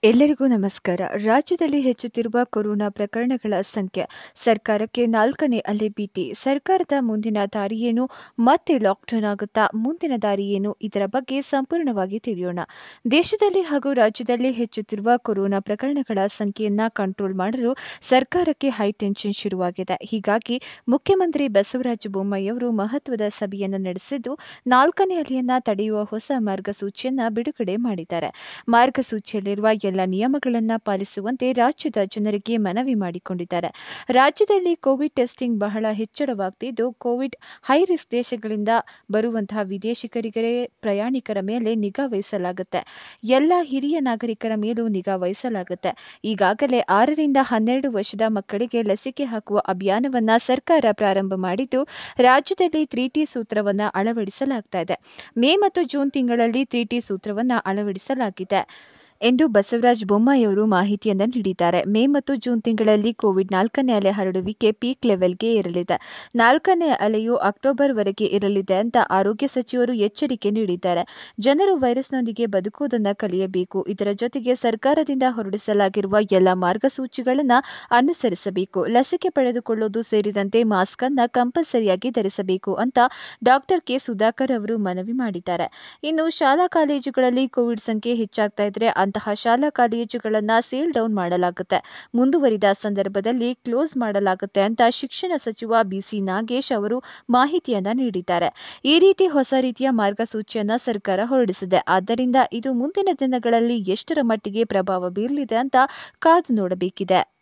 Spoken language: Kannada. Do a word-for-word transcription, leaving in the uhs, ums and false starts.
ಎಲ್ಲರಿಗೂ ನಮಸ್ಕಾರ. ರಾಜ್ಯದಲ್ಲಿ ಹೆಚ್ಚುತ್ತಿರುವ ಕೊರೋನಾ ಪ್ರಕರಣಗಳ ಸಂಖ್ಯೆ, ಸರ್ಕಾರಕ್ಕೆ ನಾಲ್ಕನೇ ಅಲೆ ಭೀತಿ, ಸರ್ಕಾರದ ಮುಂದಿನ ದಾರಿ ಏನು, ಮತ್ತೆ ಲಾಕ್ಡೌನ್ ಆಗುತ್ತಾ, ಮುಂದಿನ ದಾರಿ ಏನು, ಇದರ ಬಗ್ಗೆ ಸಂಪೂರ್ಣವಾಗಿ ತಿಳಿಯೋಣ. ದೇಶದಲ್ಲಿ ಹಾಗೂ ರಾಜ್ಯದಲ್ಲಿ ಹೆಚ್ಚುತ್ತಿರುವ ಕೊರೋನಾ ಪ್ರಕರಣಗಳ ಸಂಖ್ಯೆಯನ್ನ ಕಂಟ್ರೋಲ್ ಮಾಡಲು ಸರ್ಕಾರಕ್ಕೆ ಹೈಟೆನ್ಷನ್ ಶುರುವಾಗಿದೆ. ಹೀಗಾಗಿ ಮುಖ್ಯಮಂತ್ರಿ ಬಸವರಾಜ ಬೊಮ್ಮಾಯಿ ಅವರು ಮಹತ್ವದ ಸಭೆಯನ್ನು ನಡೆಸಿದ್ದು, ನಾಲ್ಕನೇ ಅಲೆಯನ್ನ ತಡೆಯುವ ಹೊಸ ಮಾರ್ಗಸೂಚಿಯನ್ನ ಬಿಡುಗಡೆ ಮಾಡಿದ್ದಾರೆ. ಮಾರ್ಗಸೂಚಿಯಲ್ಲಿರುವ ಎಲ್ಲ ನಿಯಮಗಳನ್ನು ಪಾಲಿಸುವಂತೆ ರಾಜ್ಯದ ಜನರಿಗೆ ಮನವಿ ಮಾಡಿಕೊಂಡಿದ್ದಾರೆ. ರಾಜ್ಯದಲ್ಲಿ ಕೋವಿಡ್ ಟೆಸ್ಟಿಂಗ್ ಬಹಳ ಹೆಚ್ಚಳವಾಗುತ್ತಿದ್ದು, ಕೋವಿಡ್ ಹೈ ರಿಸ್ಕ್ ದೇಶಗಳಿಂದ ಬರುವಂತಹ ವಿದೇಶಿಗರಿಗೆ ಪ್ರಯಾಣಿಕರ ಮೇಲೆ ನಿಗಾ ವಹಿಸಲಾಗುತ್ತೆ. ಎಲ್ಲ ಹಿರಿಯ ನಾಗರಿಕರ ಮೇಲೂ ನಿಗಾ ವಹಿಸಲಾಗುತ್ತೆ. ಈಗಾಗಲೇ ಆರರಿಂದ ಹನ್ನೆರಡು ವರ್ಷದ ಮಕ್ಕಳಿಗೆ ಲಸಿಕೆ ಹಾಕುವ ಅಭಿಯಾನವನ್ನ ಸರ್ಕಾರ ಪ್ರಾರಂಭ ಮಾಡಿದ್ದು, ರಾಜ್ಯದಲ್ಲಿ ತ್ರೀ ಟಿ ಸೂತ್ರವನ್ನು ಅಳವಡಿಸಲಾಗ್ತಾ ಇದೆ. ಮೇ ಮತ್ತು ಜೂನ್ ತಿಂಗಳಲ್ಲಿ ತ್ರೀ ಟಿ ಸೂತ್ರವನ್ನು ಅಳವಡಿಸಲಾಗಿದೆ ಎಂದು ಬಸವರಾಜ ಬೊಮ್ಮಾಯಿ ಅವರು ಮಾಹಿತಿಯನ್ನು ನೀಡಿದ್ದಾರೆ. ಮೇ ಮತ್ತು ಜೂನ್ ತಿಂಗಳಲ್ಲಿ ಕೋವಿಡ್ ನಾಲ್ಕನೇ ಅಲೆ ಹರಡುವಿಕೆ ಪೀಕ್ ಲೆವೆಲ್ಗೆ ಇರಲಿದೆ. ನಾಲ್ಕನೇ ಅಲೆಯು ಅಕ್ಟೋಬರ್ವರೆಗೆ ಇರಲಿದೆ ಅಂತ ಆರೋಗ್ಯ ಸಚಿವರು ಎಚ್ಚರಿಕೆ ನೀಡಿದ್ದಾರೆ. ಜನರು ವೈರಸ್ನೊಂದಿಗೆ ಬದುಕುವುದನ್ನು ಕಲಿಯಬೇಕು. ಇದರ ಜೊತೆಗೆ ಸರ್ಕಾರದಿಂದ ಹೊರಡಿಸಲಾಗಿರುವ ಎಲ್ಲ ಮಾರ್ಗಸೂಚಿಗಳನ್ನು ಅನುಸರಿಸಬೇಕು. ಲಸಿಕೆ ಪಡೆದುಕೊಳ್ಳುವುದು ಸೇರಿದಂತೆ ಮಾಸ್ಕ್ ಅನ್ನು ಕಂಪಲ್ಸರಿಯಾಗಿ ಧರಿಸಬೇಕು ಅಂತ ಡಾಕ್ಟರ್ ಕೆ ಸುಧಾಕರ್ ಅವರು ಮನವಿ ಮಾಡಿದ್ದಾರೆ. ಇನ್ನು ಶಾಲಾ ಕಾಲೇಜುಗಳಲ್ಲಿ ಕೋವಿಡ್ ಸಂಖ್ಯೆ ಹೆಚ್ಚಾಗ್ತಾ ಇದ್ರೆ ಅಂತಹ ಶಾಲಾ ಕಾಲೇಜುಗಳನ್ನು ಸೀಲ್ ಡೌನ್ ಮಾಡಲಾಗುತ್ತೆ. ಮುಂದುವರಿದ ಸಂದರ್ಭದಲ್ಲಿ ಕ್ಲೋಸ್ ಮಾಡಲಾಗುತ್ತೆ ಅಂತ ಶಿಕ್ಷಣ ಸಚಿವ ಬಿ ಸಿ ನಾಗೇಶ್ ಅವರು ಮಾಹಿತಿಯನ್ನ ನೀಡಿದ್ದಾರೆ. ಈ ರೀತಿ ಹೊಸ ರೀತಿಯ ಮಾರ್ಗಸೂಚಿಯನ್ನ ಸರ್ಕಾರ ಹೊರಡಿಸಿದೆ. ಆದ್ದರಿಂದ ಇದು ಮುಂದಿನ ದಿನಗಳಲ್ಲಿ ಎಷ್ಟರ ಮಟ್ಟಿಗೆ ಪ್ರಭಾವ ಬೀರಲಿದೆ ಅಂತ ಕಾದು ನೋಡಬೇಕಿದೆ.